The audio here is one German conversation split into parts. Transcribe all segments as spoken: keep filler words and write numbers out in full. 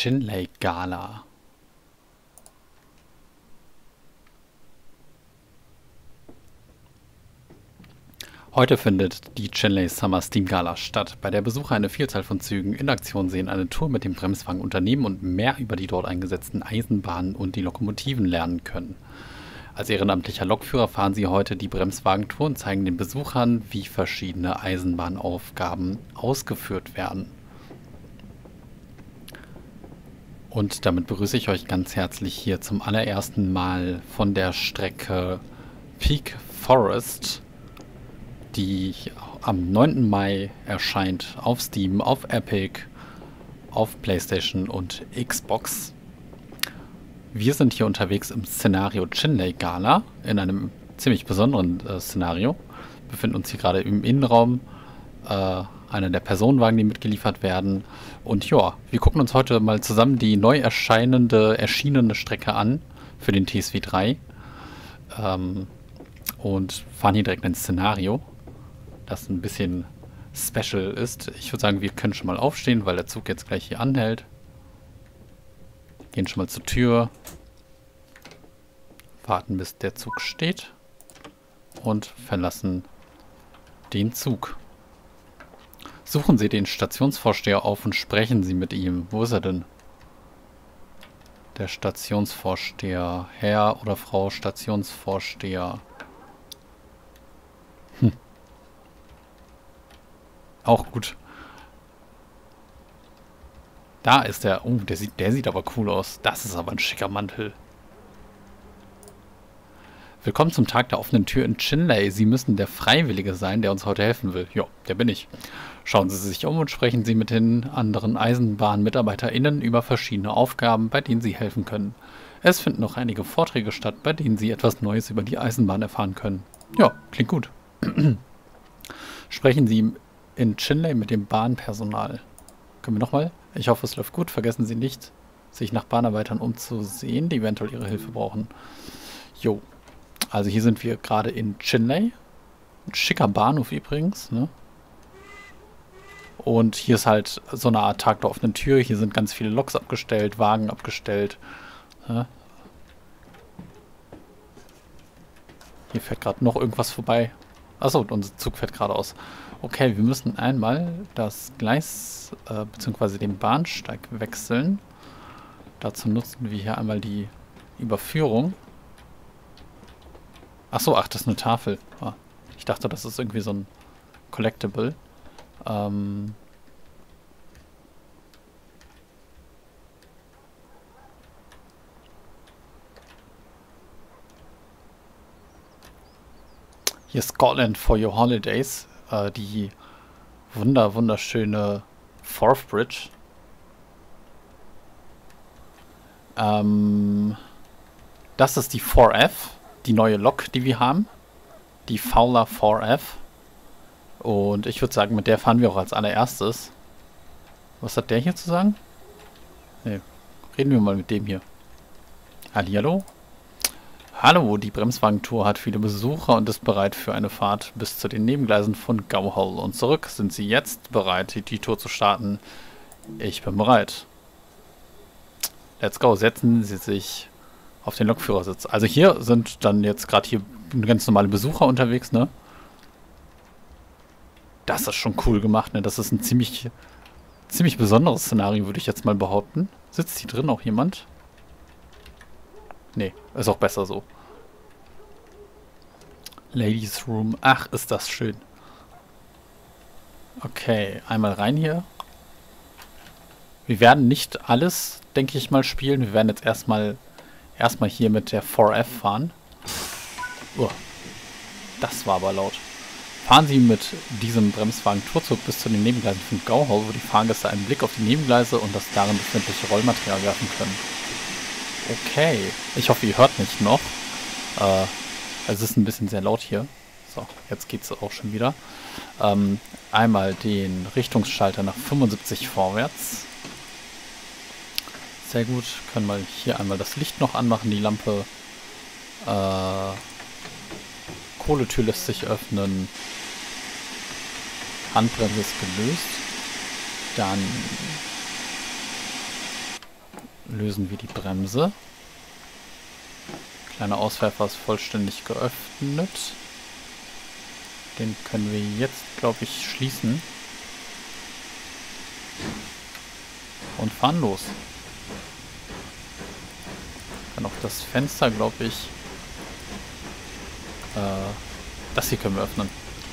Chinley Gala. Heute findet die Chinley Summer Steam Gala statt, bei der Besucher eine Vielzahl von Zügen in Aktion sehen, eine Tour mit dem Bremswagen unternehmen und mehr über die dort eingesetzten Eisenbahnen und die Lokomotiven lernen können. Als ehrenamtlicher Lokführer fahren sie heute die Bremswagentour und zeigen den Besuchern, wie verschiedene Eisenbahnaufgaben ausgeführt werden. Und damit begrüße ich euch ganz herzlich hier zum allerersten Mal von der Strecke Peak Forest, die am neunten Mai erscheint auf Steam, auf Epic, auf PlayStation und Xbox. Wir sind hier unterwegs im Szenario Chinley Gala, in einem ziemlich besonderen äh, Szenario. Wir befinden uns hier gerade im Innenraum, äh, einer der Personenwagen, die mitgeliefert werden. Und ja, wir gucken uns heute mal zusammen die neu erscheinende, erschienene Strecke an für den T S V drei. Ähm, und fahren hier direkt ins Szenario, das ein bisschen special ist. Ich würde sagen, wir können schon mal aufstehen, weil der Zug jetzt gleich hier anhält. Gehen schon mal zur Tür. Warten, bis der Zug steht. Und verlassen den Zug. Suchen Sie den Stationsvorsteher auf und sprechen Sie mit ihm. Wo ist er denn? Der Stationsvorsteher. Herr oder Frau Stationsvorsteher. Hm. Auch gut. Da ist der. Oh, der sieht, der sieht aber cool aus. Das ist aber ein schicker Mantel. Willkommen zum Tag der offenen Tür in Chinley. Sie müssen der Freiwillige sein, der uns heute helfen will. Ja, der bin ich. Schauen Sie sich um und sprechen Sie mit den anderen EisenbahnmitarbeiterInnen über verschiedene Aufgaben, bei denen Sie helfen können. Es finden noch einige Vorträge statt, bei denen Sie etwas Neues über die Eisenbahn erfahren können. Ja, klingt gut. Sprechen Sie in Chinley mit dem Bahnpersonal. Können wir nochmal? Ich hoffe, es läuft gut. Vergessen Sie nicht, sich nach Bahnarbeitern umzusehen, die eventuell Ihre Hilfe brauchen. Jo. Also hier sind wir gerade in Chinley. Ein schicker Bahnhof übrigens, ne? Und hier ist halt so eine Art Tag der offenen Tür. Hier sind ganz viele Loks abgestellt, Wagen abgestellt. Ne? Hier fährt gerade noch irgendwas vorbei. Achso, unser Zug fährt geradeaus. Okay, wir müssen einmal das Gleis äh, bzw. den Bahnsteig wechseln. Dazu nutzen wir hier einmal die Überführung. Achso, ach, das ist eine Tafel. Ah, ich dachte, das ist irgendwie so ein Collectible. Ähm... Hier Scotland for your holidays. Äh, die wunder wunderschöne Forth Bridge. Ähm, das ist die vier F, die neue Lok, die wir haben. Die Fowler vier F. Und ich würde sagen, mit der fahren wir auch als allererstes. Was hat der hier zu sagen? Nee, reden wir mal mit dem hier. Hallihallo? Hallo, die Bremswagentour hat viele Besucher und ist bereit für eine Fahrt bis zu den Nebengleisen von Gowhall und zurück. Sind Sie jetzt bereit, die Tour zu starten? Ich bin bereit. Let's go. Setzen Sie sich auf den Lokführersitz. Also hier sind dann jetzt gerade hier ganz normale Besucher unterwegs, ne? Das ist schon cool gemacht, ne? Das ist ein ziemlich, ziemlich besonderes Szenario, würde ich jetzt mal behaupten. Sitzt hier drin auch jemand? Nee, ist auch besser so. Ladies Room. Ach, ist das schön. Okay, einmal rein hier. Wir werden nicht alles, denke ich mal, spielen. Wir werden jetzt erstmal erstmal hier mit der vier F fahren. Oh, das war aber laut. Fahren Sie mit diesem Bremswagen-Tourzug bis zu den Nebengleisen von Gowhall, wo die Fahrgäste einen Blick auf die Nebengleise und das darin befindliche Rollmaterial werfen können. Okay, ich hoffe, ihr hört mich noch. Äh, es ist ein bisschen sehr laut hier. So, jetzt geht es auch schon wieder. Ähm, einmal den Richtungsschalter nach fünfundsiebzig vorwärts. Sehr gut. Können wir hier einmal das Licht noch anmachen, die Lampe. Äh, Kohletür lässt sich öffnen. Handbremse ist gelöst. Dann lösen wir die Bremse. Kleiner Auswerfer ist vollständig geöffnet. Den können wir jetzt, glaube ich, schließen. Und fahren los. Dann auch das Fenster, glaube ich. Äh, das hier können wir öffnen.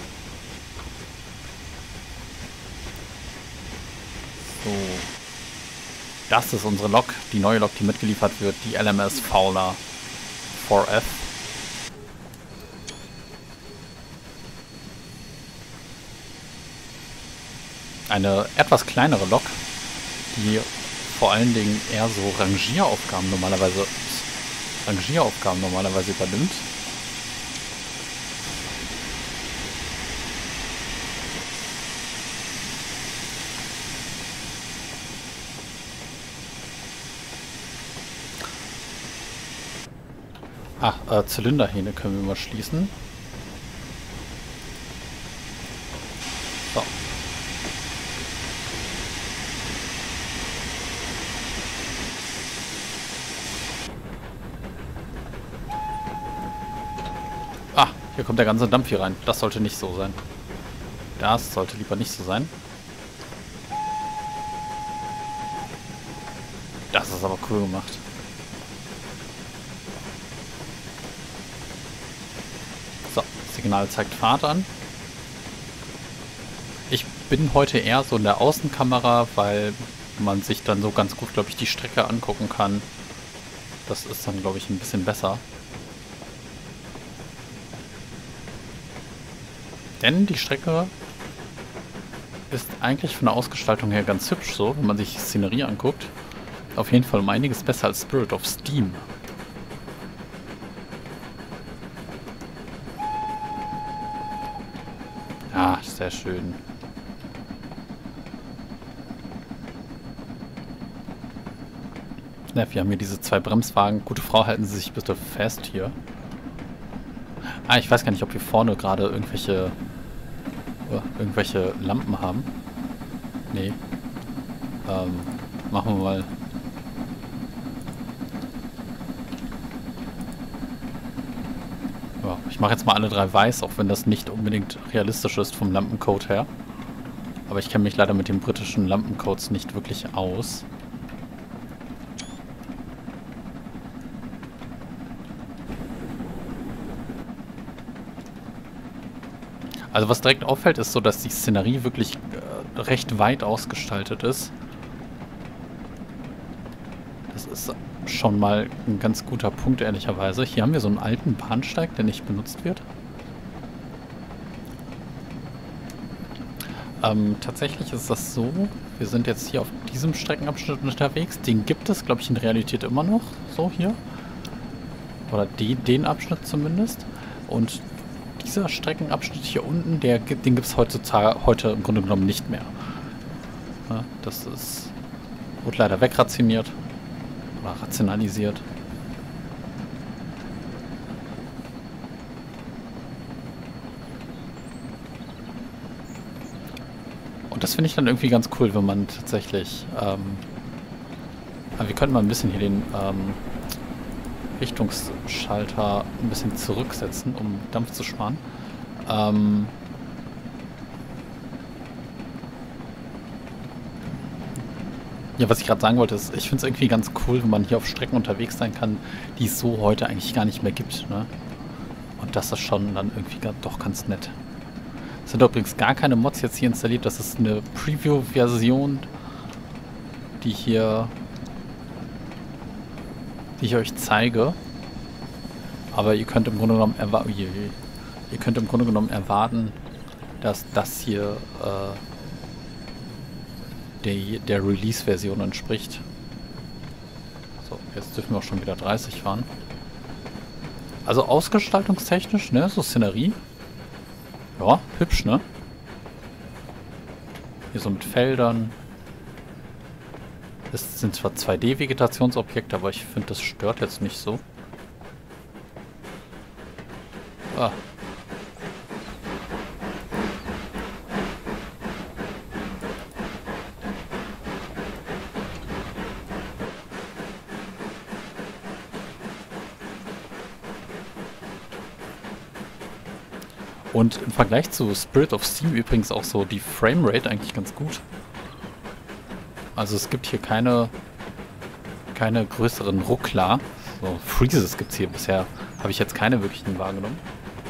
So. Das ist unsere Lok. Die neue Lok, die mitgeliefert wird. Die L M S Fowler vier F. Eine etwas kleinere Lok, die vor allen Dingen eher so Rangieraufgaben normalerweise Rangieraufgaben normalerweise übernimmt. Ah, äh, Zylinderhähne können wir mal schließen. So. Ah, hier kommt der ganze Dampf hier rein. Das sollte nicht so sein. Das sollte lieber nicht so sein. Das ist aber cool gemacht. So, Signal zeigt Fahrt an. Ich bin heute eher so in der Außenkamera, weil man sich dann so ganz gut, glaube ich, die Strecke angucken kann. Das ist dann, glaube ich, ein bisschen besser. Denn die Strecke ist eigentlich von der Ausgestaltung her ganz hübsch so, wenn man sich die Szenerie anguckt. Auf jeden Fall um einiges besser als Spirit of Steam. Ah, sehr schön. Ja, wir haben hier diese zwei Bremswagen. Gute Frau, halten Sie sich bitte fest hier. Ah, ich weiß gar nicht, ob wir vorne gerade irgendwelche oh, irgendwelche Lampen haben. Nee. Ähm, machen wir mal. Ja, ich mache jetzt mal alle drei weiß, auch wenn das nicht unbedingt realistisch ist vom Lampencode her. Aber ich kenne mich leider mit den britischen Lampencodes nicht wirklich aus. Also was direkt auffällt, ist so, dass die Szenerie wirklich äh, recht weit ausgestaltet ist. Das ist schon mal ein ganz guter Punkt, ehrlicherweise. Hier haben wir so einen alten Bahnsteig, der nicht benutzt wird. Ähm, tatsächlich ist das so, wir sind jetzt hier auf diesem Streckenabschnitt unterwegs. Den gibt es, glaube ich, in Realität immer noch. So hier. Oder die, den Abschnitt zumindest. Und dieser Streckenabschnitt hier unten, der, den gibt es heutzutage heute im Grunde genommen nicht mehr. Ja, das ist, wurde leider wegrationiert oder rationalisiert. Und das finde ich dann irgendwie ganz cool, wenn man tatsächlich ähm, wir könnten mal ein bisschen hier den ähm, Richtungsschalter ein bisschen zurücksetzen, um Dampf zu sparen. Ähm ja, was ich gerade sagen wollte, ist, ich finde es irgendwie ganz cool, wenn man hier auf Strecken unterwegs sein kann, die es so heute eigentlich gar nicht mehr gibt. Ne? Und das ist schon dann irgendwie doch ganz nett. Es sind übrigens gar keine Mods jetzt hier installiert. Das ist eine Preview-Version, die hier die ich euch zeige. Aber ihr könnt im Grunde genommen erwarten, ihr könnt im Grunde genommen erwarten, dass das hier äh, der, der Release-Version entspricht. So, jetzt dürfen wir auch schon wieder dreißig fahren. Also ausgestaltungstechnisch, ne, so Szenerie. Ja, hübsch, ne? Hier so mit Feldern. Es sind zwar zwei D-Vegetationsobjekte, aber ich finde, das stört jetzt nicht so. Ah. Und im Vergleich zu Spirit of Steam übrigens auch so die Framerate eigentlich ganz gut. Also es gibt hier keine, keine größeren Ruckler. So Freezes gibt es hier bisher. Habe ich jetzt keine wirklichen wahrgenommen.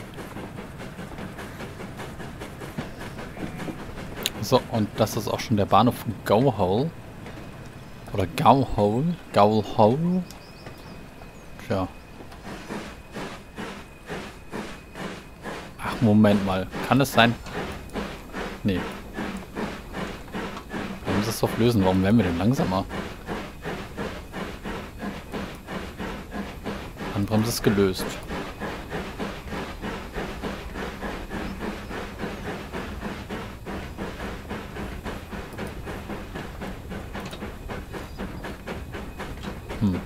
So, und das ist auch schon der Bahnhof von Gowhole. Oder Gowhole. Gowhole. Tja. Ach, Moment mal. Kann es sein? Nee. Wir müssen es doch lösen. Warum werden wir denn langsamer? Handbremse ist gelöst. Hm.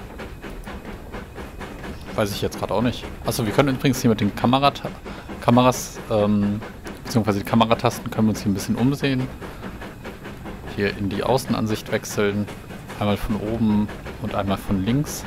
Weiß ich jetzt gerade auch nicht. Achso, wir können übrigens hier mit den Kamerat Kameras, ähm, beziehungsweise die Kameratasten können wir uns hier ein bisschen umsehen. Hier in die Außenansicht wechseln. Einmal von oben und einmal von links.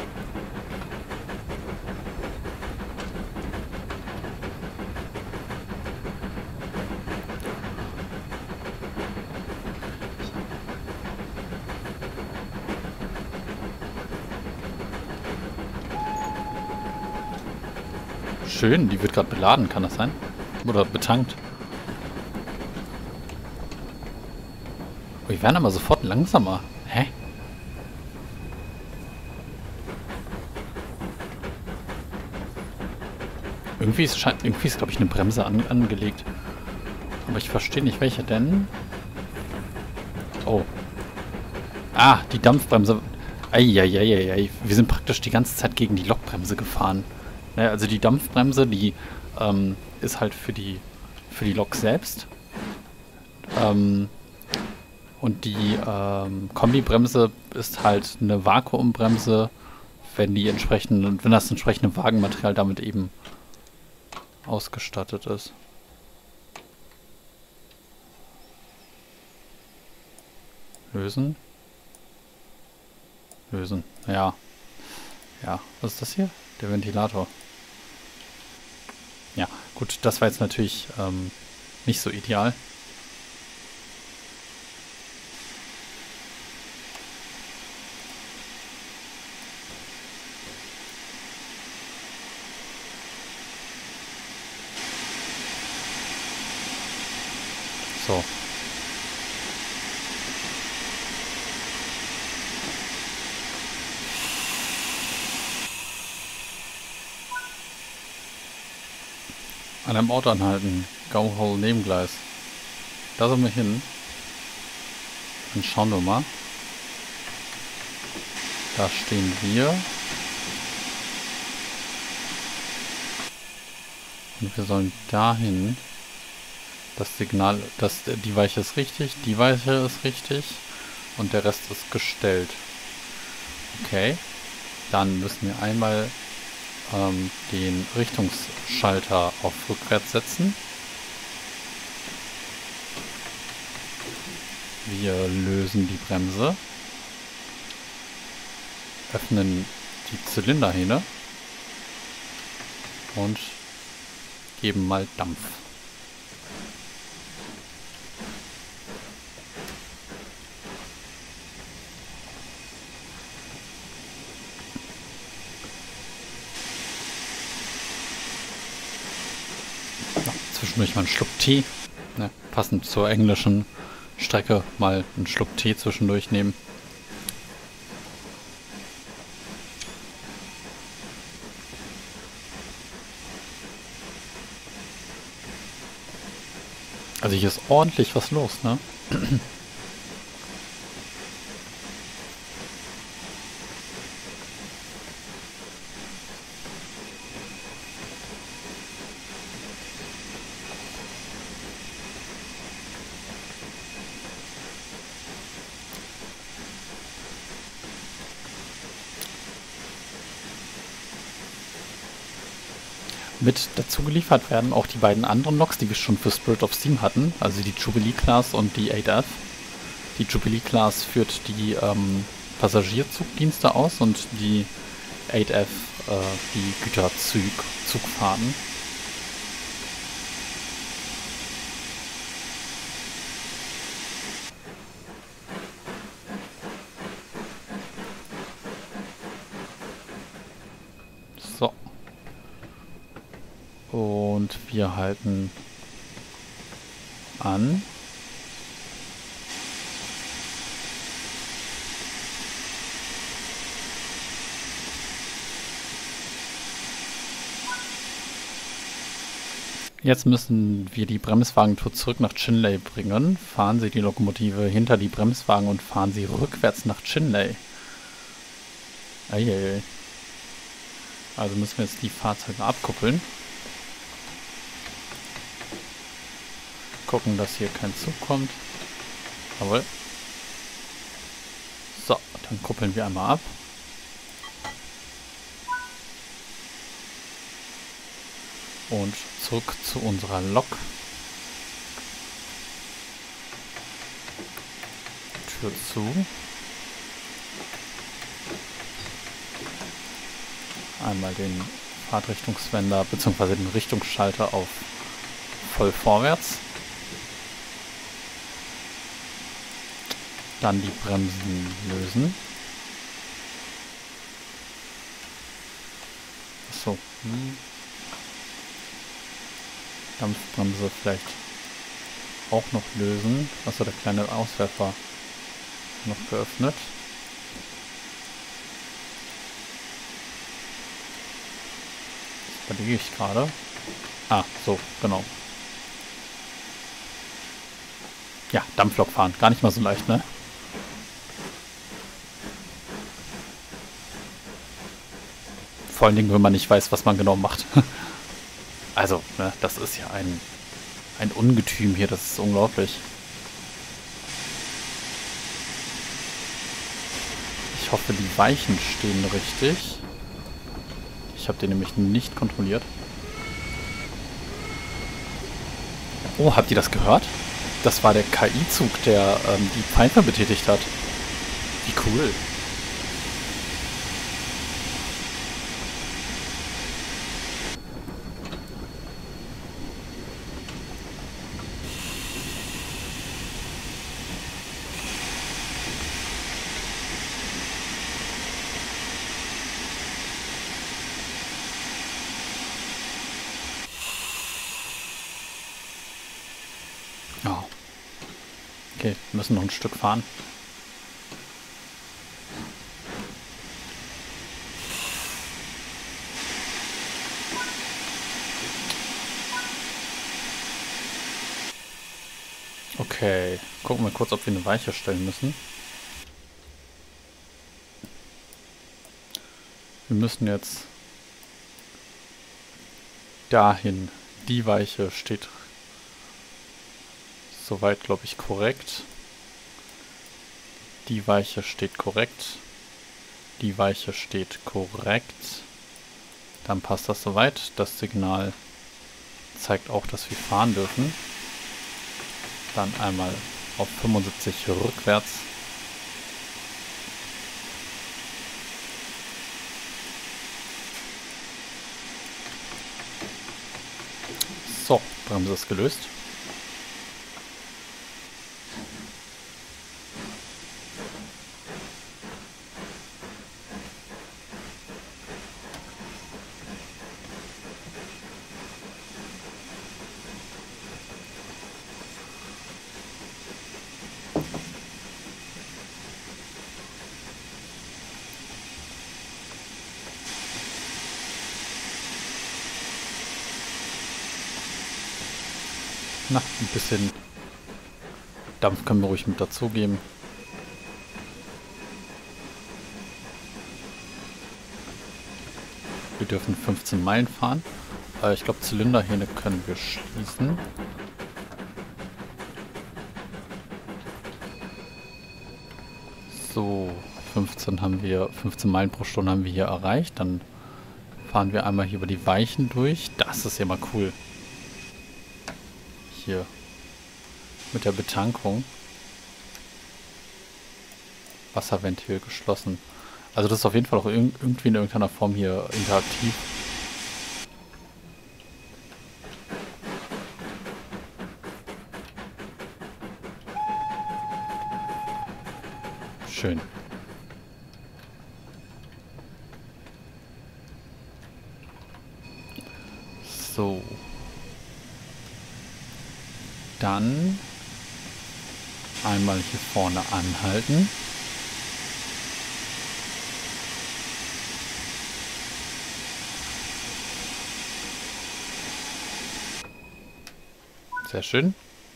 Schön, die wird gerade beladen, kann das sein? Oder betankt. Oh, wir werden aber sofort langsamer. Hä? Irgendwie ist, irgendwie ist glaube ich, eine Bremse an, angelegt. Aber ich verstehe nicht, welche denn. Oh. Ah, die Dampfbremse. Eieieiei. Wir sind praktisch die ganze Zeit gegen die Lokbremse gefahren. Naja, also die Dampfbremse, die ähm, ist halt für die für die Lok selbst. Ähm, und die ähm, Kombibremse ist halt eine Vakuumbremse, wenn die entsprechende, wenn das entsprechende Wagenmaterial damit eben ausgestattet ist. Lösen. Lösen. Ja. Ja, was ist das hier? Der Ventilator. Ja, gut, das war jetzt natürlich ähm, nicht so ideal. So. An einem Ort anhalten. Gowhole Nebengleis. Da sollen wir hin. Dann schauen wir mal. Da stehen wir. Und wir sollen dahin. Das Signal, das, die Weiche ist richtig, die Weiche ist richtig. Und der Rest ist gestellt. Okay. Dann müssen wir einmal ähm, den Richtungsschalter auf rückwärts setzen. Wir lösen die Bremse. Öffnen die Zylinderhähne. Und geben mal Dampf. Zwischendurch mal einen Schluck Tee. Ne, passend zur englischen Strecke mal einen Schluck Tee zwischendurch nehmen. Also hier ist ordentlich was los, ne? Mit dazu geliefert werden auch die beiden anderen Loks, die wir schon für Spirit of Steam hatten, also die Jubilee Class und die acht F. Die Jubilee Class führt die ähm, Passagierzugdienste aus und die acht F äh, die Güterzugfahrten. Und wir halten an. Jetzt müssen wir die Bremswagentour zurück nach Chinley bringen. Fahren Sie die Lokomotive hinter die Bremswagen und fahren Sie rückwärts nach Chinley. Eieiei. Also müssen wir jetzt die Fahrzeuge abkuppeln. Gucken, dass hier kein Zug kommt. Jawohl. So, dann kuppeln wir einmal ab. Und zurück zu unserer Lok. Tür zu. Einmal den Fahrtrichtungswender bzw. den Richtungsschalter auf voll vorwärts. Dann die Bremsen lösen. Achso. Hm. Dampfbremse vielleicht auch noch lösen. Achso, der kleine Auswerfer noch geöffnet. Das überlege ich gerade. Ah, so, genau. Ja, Dampflok fahren. Gar nicht mal so leicht, ne? Vor allen Dingen, wenn man nicht weiß, was man genau macht. Also, ne, das ist ja ein, ein Ungetüm hier, das ist unglaublich. Ich hoffe, die Weichen stehen richtig. Ich habe den nämlich nicht kontrolliert. Oh, habt ihr das gehört? Das war der K I-Zug, der ähm, die Pfeife betätigt hat. Wie cool. Oh. Okay, wir müssen noch ein Stück fahren. Okay, gucken wir kurz, ob wir eine Weiche stellen müssen. Wir müssen jetzt dahin. Die Weiche steht soweit, glaube ich, korrekt. Die Weiche steht korrekt. Die Weiche steht korrekt. Dann passt das soweit. Das Signal zeigt auch, dass wir fahren dürfen. Dann einmal auf fünfundsiebzig rückwärts. So, Bremse ist gelöst. Na, ein bisschen Dampf können wir ruhig mit dazugeben. Wir dürfen fünfzehn Meilen fahren. Äh, ich glaube, Zylinderhähne können wir schließen. So, fünfzehn haben wir, fünfzehn Meilen pro Stunde haben wir hier erreicht. Dann fahren wir einmal hier über die Weichen durch. Das ist ja mal cool. Hier mit der Betankung. Wasserventil geschlossen. Also das ist auf jeden Fall auch irg irgendwie in irgendeiner Form hier interaktiv. Schön. So. Dann einmal hier vorne anhalten. Sehr schön.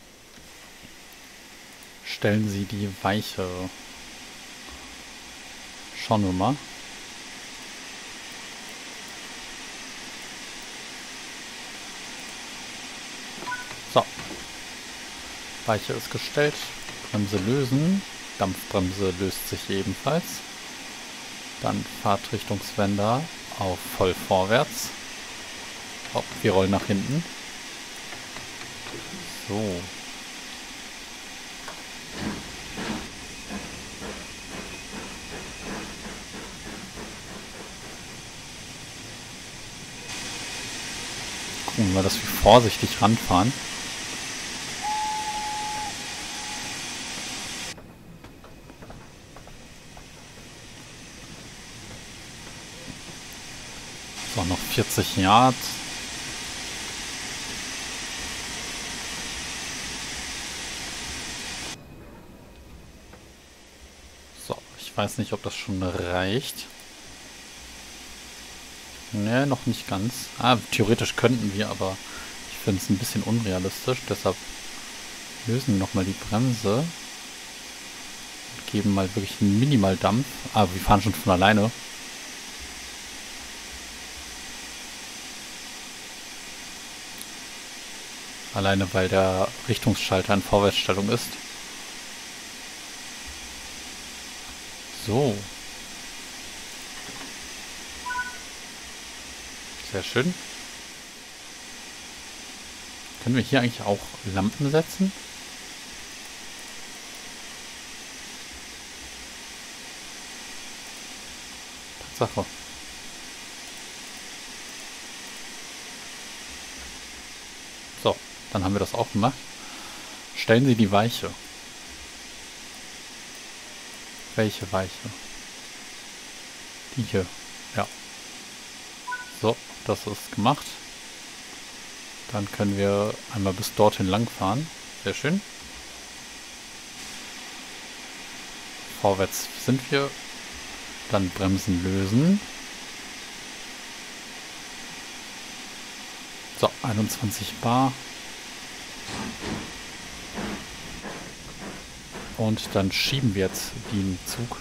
Stellen Sie die Weiche. Schauen wir mal. So. Weiche ist gestellt. Bremse lösen. Dampfbremse löst sich ebenfalls. Dann Fahrtrichtungswender auf voll vorwärts. Oh, wir rollen nach hinten. So. Gucken wir, dass wir vorsichtig ranfahren. So, noch vierzig Yards. So, ich weiß nicht, ob das schon reicht. Ne, noch nicht ganz. Ah, theoretisch könnten wir, aber ich finde es ein bisschen unrealistisch. Deshalb lösen wir nochmal die Bremse. Und geben mal wirklich minimal Dampf. Ah, wir fahren schon von alleine. Alleine, weil der Richtungsschalter in Vorwärtsstellung ist. So. Sehr schön. Können wir hier eigentlich auch Lampen setzen? Tatsache. So, dann haben wir das auch gemacht. Stellen Sie die Weiche. Welche Weiche? Die hier. Ja. So, das ist gemacht. Dann können wir einmal bis dorthin lang fahren. Sehr schön. Vorwärts sind wir. Dann Bremsen lösen. So, einundzwanzig Bar. Und dann schieben wir jetzt den Zug.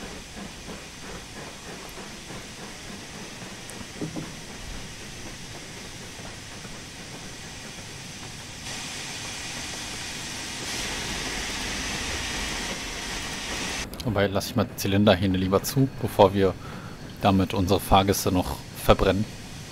Wobei lasse ich mal die Zylinderhähne lieber zu, bevor wir damit unsere Fahrgäste noch verbrennen.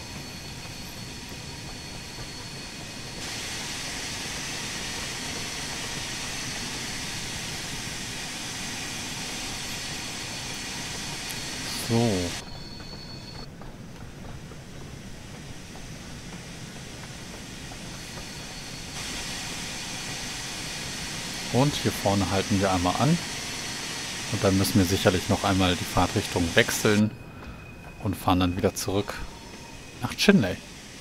So. Und hier vorne halten wir einmal an. Und dann müssen wir sicherlich noch einmal die Fahrtrichtung wechseln und fahren dann wieder zurück nach Chinley.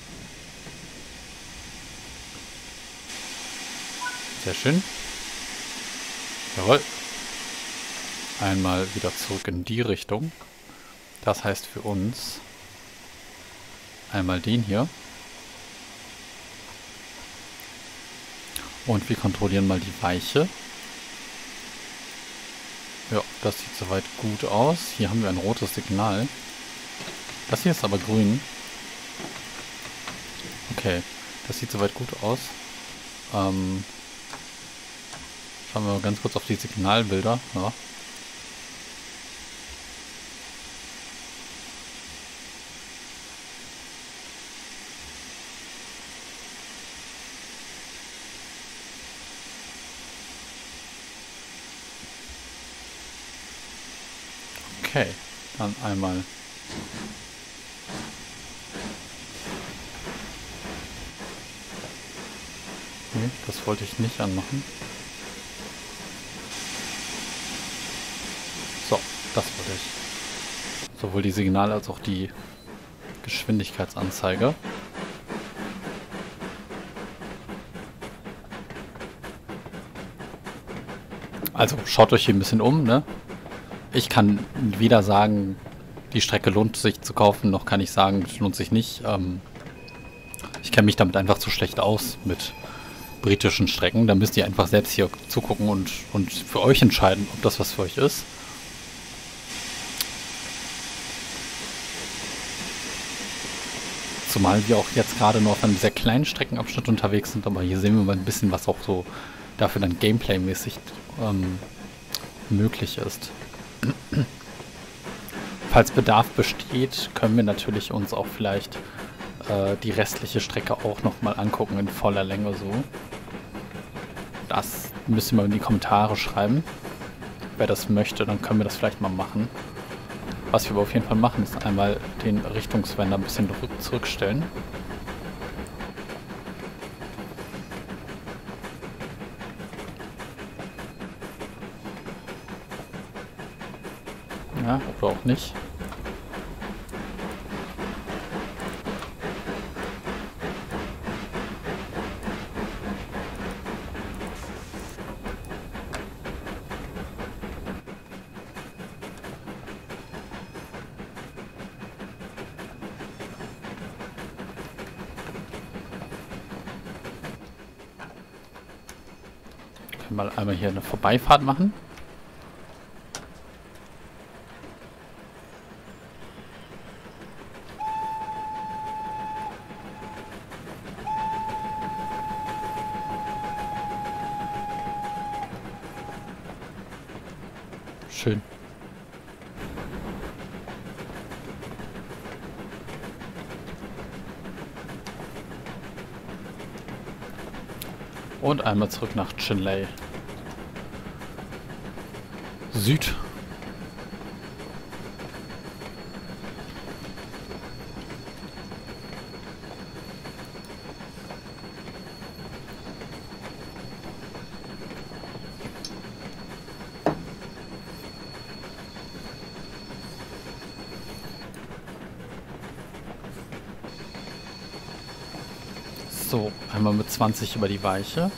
Sehr schön. Jawohl. Einmal wieder zurück in die Richtung. Das heißt für uns einmal den hier. Und wir kontrollieren mal die Weiche. Ja, das sieht soweit gut aus. Hier haben wir ein rotes Signal. Das hier ist aber grün. Okay, das sieht soweit gut aus. Ähm, schauen wir mal ganz kurz auf die Signalbilder. Ja. Okay, dann einmal nee, das wollte ich nicht anmachen. So, das wollte ich. Sowohl die Signale als auch die Geschwindigkeitsanzeige. Also schaut euch hier ein bisschen um, ne? Ich kann weder sagen, die Strecke lohnt sich zu kaufen, noch kann ich sagen, es lohnt sich nicht. Ähm, ich kenne mich damit einfach zu schlecht aus mit britischen Strecken. Da müsst ihr einfach selbst hier zugucken und, und für euch entscheiden, ob das was für euch ist. Zumal wir auch jetzt gerade nur auf einem sehr kleinen Streckenabschnitt unterwegs sind, aber hier sehen wir mal ein bisschen, was auch so dafür dann Gameplay-mäßig ähm, möglich ist. Falls Bedarf besteht, können wir natürlich uns auch vielleicht äh, die restliche Strecke auch nochmal angucken in voller Länge so. Das müssen wir in die Kommentare schreiben. Wer das möchte, dann können wir das vielleicht mal machen. Was wir aber auf jeden Fall machen, ist einmal den Richtungswender ein bisschen zurückstellen. Ja, oder auch nicht. Mal einmal hier eine Vorbeifahrt machen. Schön. Und einmal zurück nach Chinley. Süd. So, einmal mit zwanzig über die Weiche.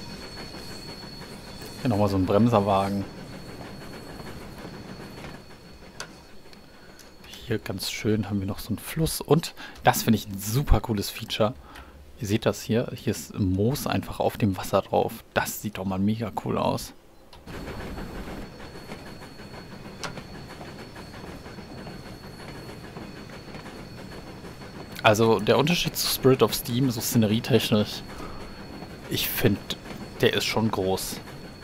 Hier nochmal so ein Bremserwagen. Hier ganz schön haben wir noch so einen Fluss. Und das finde ich ein super cooles Feature. Ihr seht das hier. Hier ist Moos einfach auf dem Wasser drauf. Das sieht doch mal mega cool aus. Also der Unterschied zu Spirit of Steam, so szenerietechnisch, ich finde, der ist schon groß.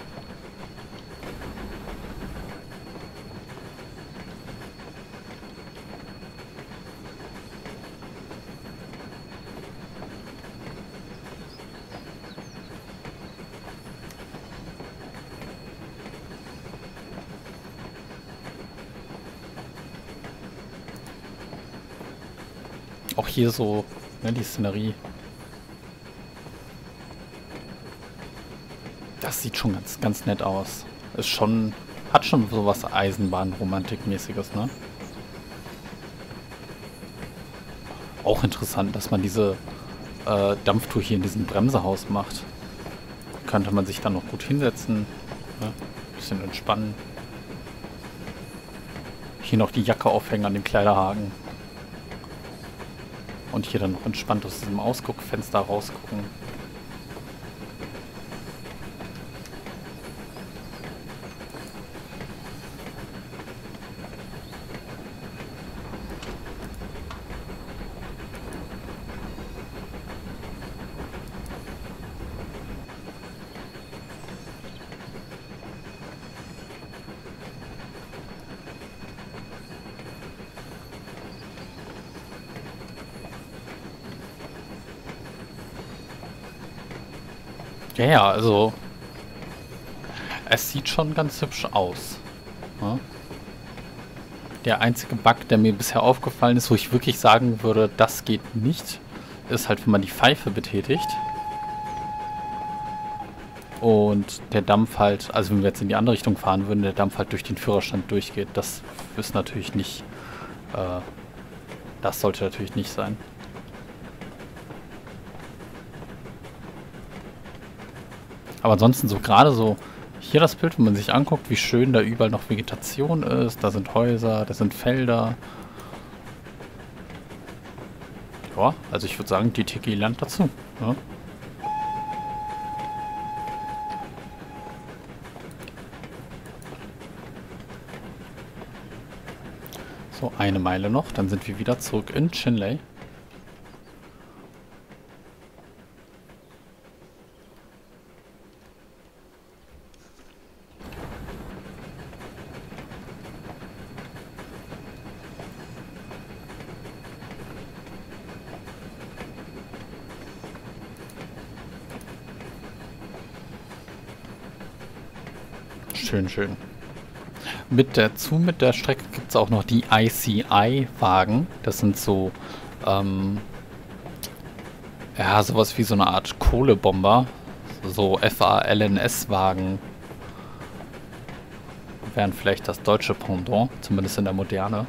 Auch hier so, ne, die Szenerie. Das sieht schon ganz, ganz nett aus. Ist schon, hat schon sowas Eisenbahnromantik-mäßiges, ne? Auch interessant, dass man diese äh, Dampftour hier in diesem Bremsehaus macht. Könnte man sich dann noch gut hinsetzen, ne? Bisschen entspannen. Hier noch die Jacke aufhängen an dem Kleiderhaken. Und hier dann noch entspannt aus diesem Ausguckfenster rausgucken. Ja, ja, also es sieht schon ganz hübsch aus. Ja? Der einzige Bug, der mir bisher aufgefallen ist, wo ich wirklich sagen würde, das geht nicht, ist halt, wenn man die Pfeife betätigt. Und der Dampf halt, also wenn wir jetzt in die andere Richtung fahren würden, der Dampf halt durch den Führerstand durchgeht. Das ist natürlich nicht, äh, das sollte natürlich nicht sein. Aber ansonsten so gerade so hier das Bild, wenn man sich anguckt, wie schön da überall noch Vegetation ist. Da sind Häuser, da sind Felder. Ja, also ich würde sagen, die Tiki lernt dazu. Ja. So, eine Meile noch, dann sind wir wieder zurück in Chinley. Schön, schön. Mit der, zu mit der Strecke gibt es auch noch die I C I-Wagen. Das sind so, ähm, ja, sowas wie so eine Art Kohlebomber. So F A L N S-Wagen wären vielleicht das deutsche Pendant, zumindest in der Moderne.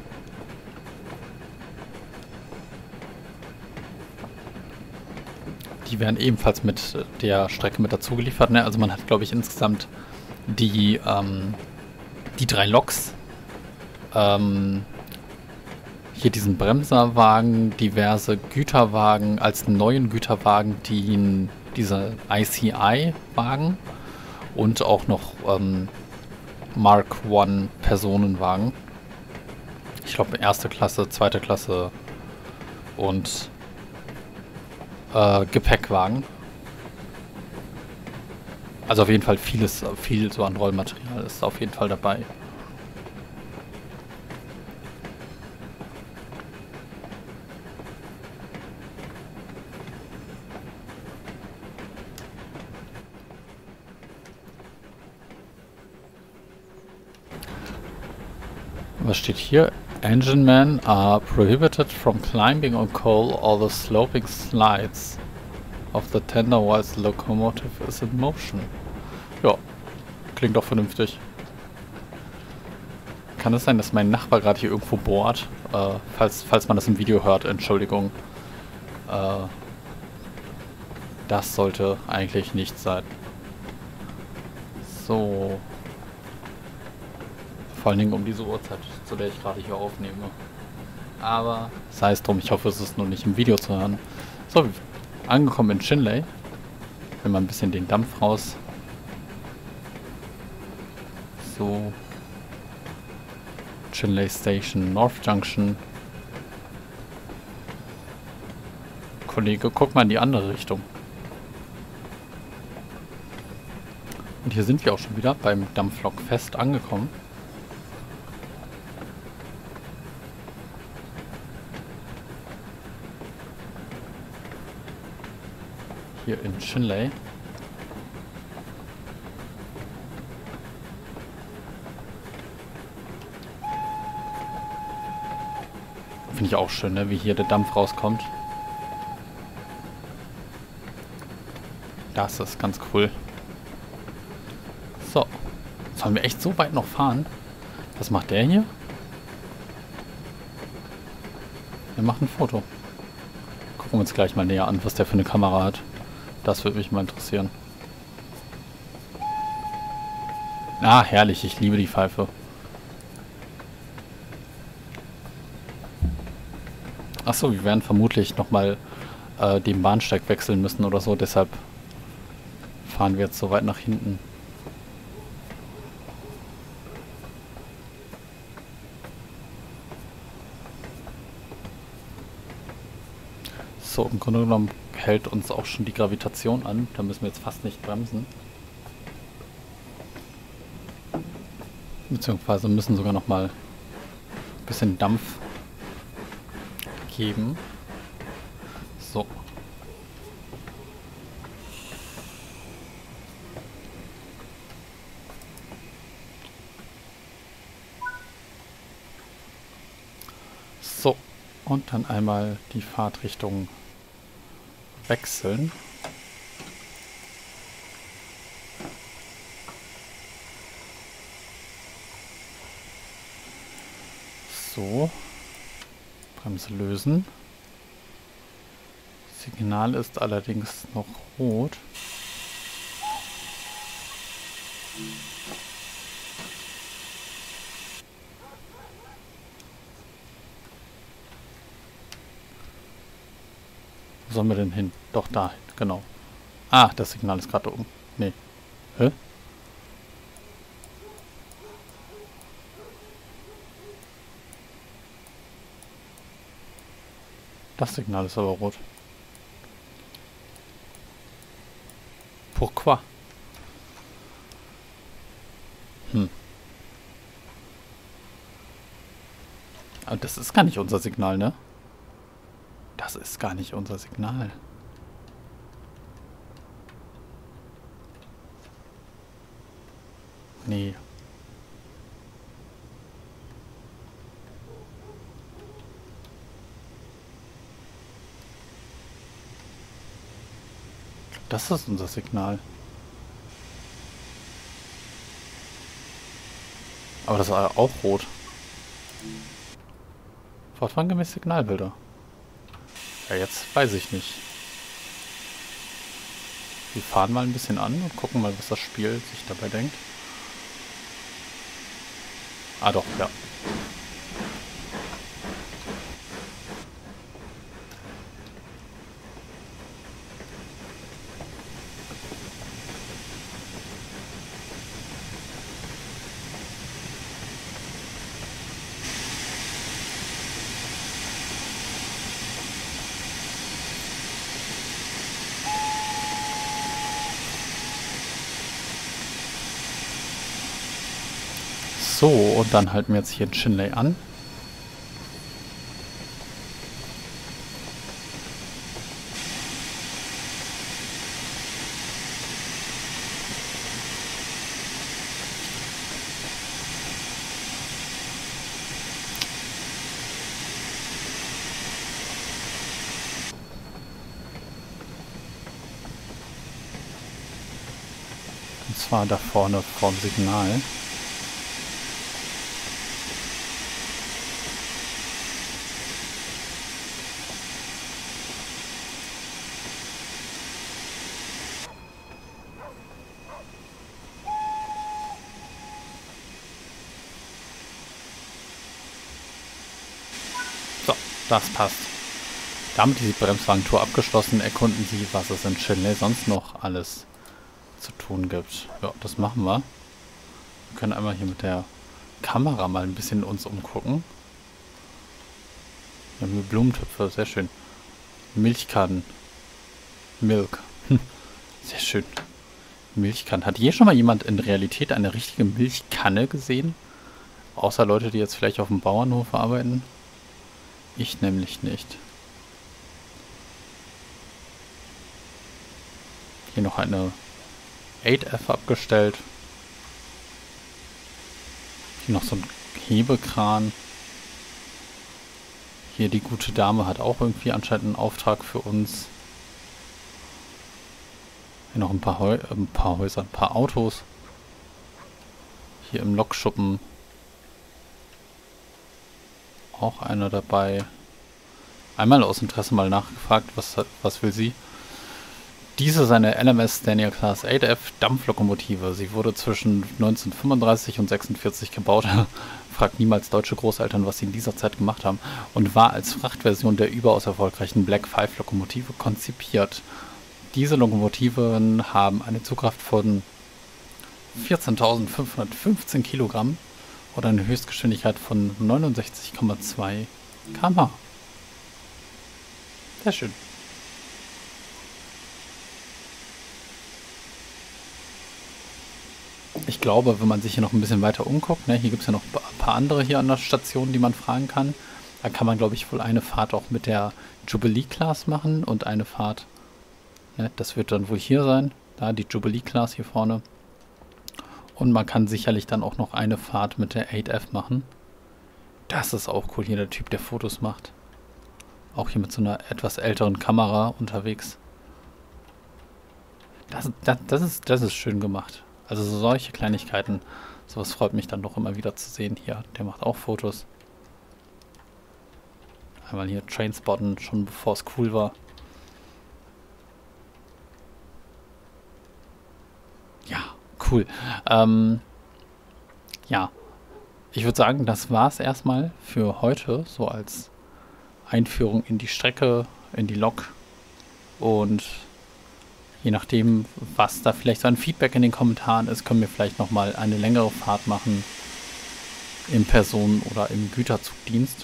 Die werden ebenfalls mit der Strecke mit dazu geliefert. Ne? Also man hat, glaube ich, insgesamt die, ähm, die drei Loks. Ähm, hier diesen Bremserwagen, diverse Güterwagen, als neuen Güterwagen dienen diese I C I-Wagen und auch noch ähm, Mark eins Personenwagen. Ich glaube erste Klasse, zweite Klasse und äh, Gepäckwagen. Also auf jeden Fall vieles, viel so an Rollmaterial ist auf jeden Fall dabei. Was steht hier? Engine men are prohibited from climbing on coal or the sloping slides of the tender whilst the locomotive is in motion. Ja, klingt doch vernünftig. Kann es sein, dass mein Nachbar gerade hier irgendwo bohrt? Äh, falls, falls man das im Video hört, Entschuldigung. Äh, das sollte eigentlich nicht sein. So. Vor allen Dingen um diese Uhrzeit, zu der ich gerade hier aufnehme. Aber sei es drum, ich hoffe, es ist nur nicht im Video zu hören. So, angekommen in Chinley. Nehmen wir ein bisschen den Dampf raus. So. Chinley Station, North Junction. Kollege, guck mal in die andere Richtung. Und hier sind wir auch schon wieder beim Dampflokfest angekommen. Hier in Chinley. Finde ich auch schön, ne? Wie hier der Dampf rauskommt. Das ist ganz cool. So. Sollen wir echt so weit noch fahren? Was macht der hier? Wir machen ein Foto. Gucken wir uns gleich mal näher an, was der für eine Kamera hat. Das würde mich mal interessieren. Ah, herrlich. Ich liebe die Pfeife. Achso, wir werden vermutlich nochmal äh, den Bahnsteig wechseln müssen oder so. Deshalb fahren wir jetzt so weit nach hinten. So, im Grunde genommen hält uns auch schon die Gravitation an. Da müssen wir jetzt fast nicht bremsen. Beziehungsweise müssen sogar noch mal ein bisschen Dampf geben. So. So. Und dann einmal die Fahrtrichtung wechseln. So. Bremse lösen. Signal ist allerdings noch rot. Wo sollen wir denn hin? Doch, dahin, genau. Ah, das Signal ist gerade oben. Nee. Hä? Das Signal ist aber rot. Pourquoi? Hm. Aber das ist gar nicht unser Signal, ne? Das ist gar nicht unser Signal. Nee. Das ist unser Signal. Aber das war auch rot. Fortfahrtgemäß Signalbilder. Ja, jetzt weiß ich nicht. Wir fahren mal ein bisschen an und gucken mal, was das Spiel sich dabei denkt. Ah doch, ja. So, und dann halten wir jetzt hier Chinley an. Und zwar da vorne vorm Signal. Das passt. Damit ist die Bremswagentour abgeschlossen. Erkunden Sie, was es in Chinley sonst noch alles zu tun gibt. Ja, das machen wir. Wir können einmal hier mit der Kamera mal ein bisschen uns umgucken. Wir haben hier Blumentöpfe, sehr schön. Milchkannen. Milk. Sehr schön. Milchkannen. Hat hier schon mal jemand in Realität eine richtige Milchkanne gesehen? Außer Leute, die jetzt vielleicht auf dem Bauernhof arbeiten? Ich nämlich nicht. Hier noch eine acht F abgestellt. Hier noch so ein Hebekran. Hier die gute Dame hat auch irgendwie anscheinend einen Auftrag für uns. Hier noch ein paar, Heu äh, ein paar Häuser, ein paar Autos. Hier im Lokschuppen auch einer dabei. Einmal aus Interesse mal nachgefragt, was, was will sie? Diese ist eine L M S Daniel Class acht F Dampflokomotive. Sie wurde zwischen neunzehnhundertfünfunddreißig und sechsundvierzig gebaut. Fragt niemals deutsche Großeltern, was sie in dieser Zeit gemacht haben. Und war als Frachtversion der überaus erfolgreichen Black Five Lokomotive konzipiert. Diese Lokomotiven haben eine Zugkraft von vierzehntausendfünfhundertfünfzehn Kilogramm oder eine Höchstgeschwindigkeit von neunundsechzig Komma zwei Kilometer pro Stunde. Sehr schön. Ich glaube, wenn man sich hier noch ein bisschen weiter umguckt, ne, hier gibt es ja noch ein paar andere hier an der Station, die man fragen kann. Da kann man, glaube ich, wohl eine Fahrt auch mit der Jubilee Class machen und eine Fahrt, ne, das wird dann wohl hier sein, da die Jubilee Class hier vorne. Und man kann sicherlich dann auch noch eine Fahrt mit der acht F machen. Das ist auch cool, hier der Typ, der Fotos macht. Auch hier mit so einer etwas älteren Kamera unterwegs. Das, das, das, ist, das ist schön gemacht. Also so solche Kleinigkeiten, sowas freut mich dann doch immer wieder zu sehen. Hier, der macht auch Fotos. Einmal hier Trainspotten, schon bevor es cool war. Ja, Cool. Ähm, ja, ich würde sagen, das war es erstmal für heute, so als Einführung in die Strecke, in die Lok. Und je nachdem, was da vielleicht so ein Feedback in den Kommentaren ist, können wir vielleicht nochmal eine längere Fahrt machen im Personen- oder im Güterzugdienst.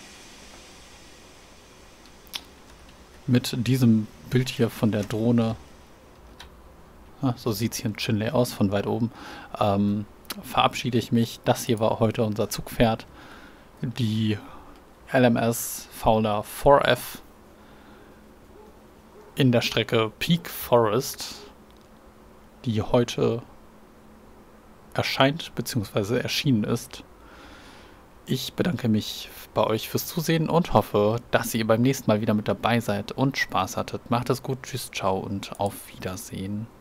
Mit diesem Bild hier von der Drohne, ah, so sieht es hier in Chinle aus, von weit oben, ähm, verabschiede ich mich. Das hier war heute unser Zugpferd, die L M S Fowler vier F in der Strecke Peak Forest, die heute erscheint bzw. erschienen ist. Ich bedanke mich bei euch fürs Zusehen und hoffe, dass ihr beim nächsten Mal wieder mit dabei seid und Spaß hattet. Macht es gut, tschüss, ciao und auf Wiedersehen.